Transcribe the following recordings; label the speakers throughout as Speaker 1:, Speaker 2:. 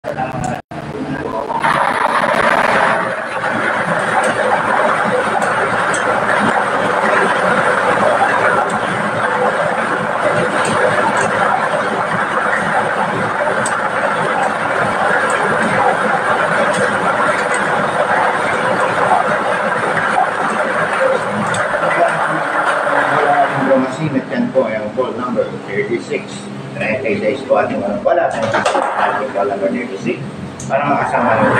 Speaker 1: Yan po yung call number 36. 36 po ating walang wala. Ating call number 36 para makasama nyo.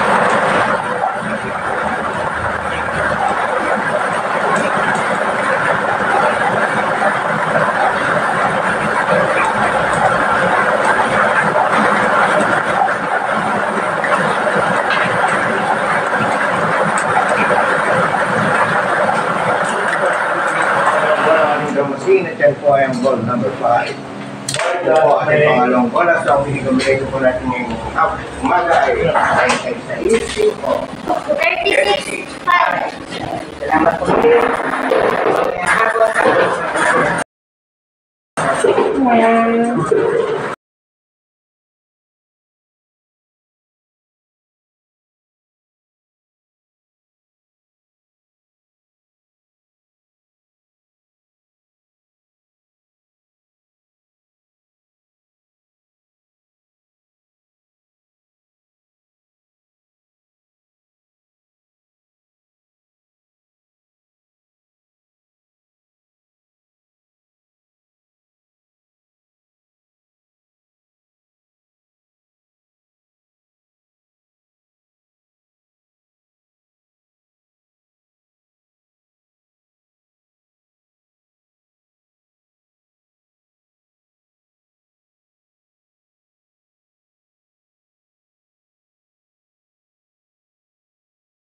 Speaker 1: Yan po ay ang ball number 5. Ito po ating pangalong bola. So, ang pinigumilay po natin ngayong umaga ay sa issue po.
Speaker 2: 36.
Speaker 1: Salamat po.